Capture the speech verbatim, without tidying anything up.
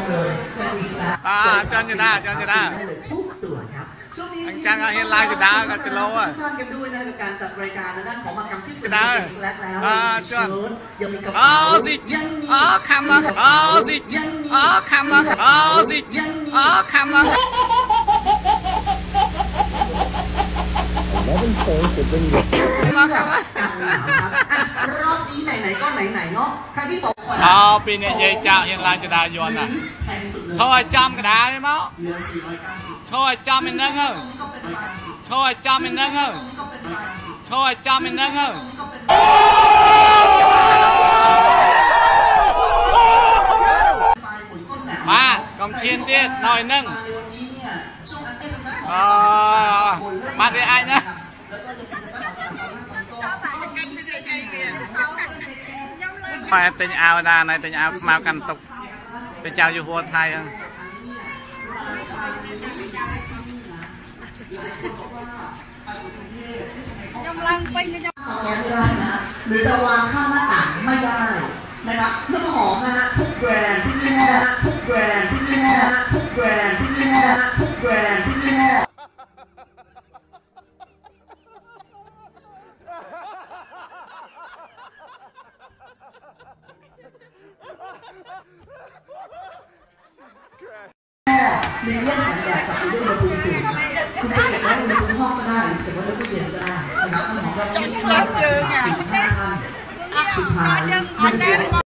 เลยอ่าจนอยู่ได้จนอยู่ได้ทุกตัวครับช่วงนี้จังเห็นลายอยู่ได้ก็จะโลอ่ะท่านกันด้วยนะกับการจัดรายการด้านของมากรรมพิเศษแล้วอ่าจนอ๋อสิอ๋อคำละอ๋อสิอ๋อคำละอ๋อสิอ๋อคำละมาครับรอบนี้ไหนๆก็ไหนๆเนาะใครที่บอกว่าอ๋อปีนี้ยายเจ้าเห็นลายจะได้ยวนอ่ะช่วยจำกระดาษได้มั้งช่วยจำเป็นเรื่องเออช่วยจำเป็นเรื่องเออช่วยจำเป็นเรื่องเออมากองเชียนที่หน่อยนึงอ๋อมาได้ไอ้นะไปติงเอาดาในติงเอามากันตกไปเจ้าอยู่หัวไทยยำลังไปก็จะไม่ได้นะหรือจะวางข้างหน้าต่างไม่ได้นะครับน้ำหอมนะฮะทุกแบรนด์ที่ยี่ห้อทุกแบรนด์ที่ยี่ห้อทุกแบรนด์ที่ยี่ห้อทุกแบรนด์ที่ยี่ห้อมีเรื่องแสงแดดกับมีเรื่องอุณหภูมิสูงคุณจะเก็บไว้อุณหภูมิห้องก็ได้หรือเก็บไว้ในตู้เย็นก็ได้นะครับน้ำหอมเราไม่ได้เจอไงสุดท้าย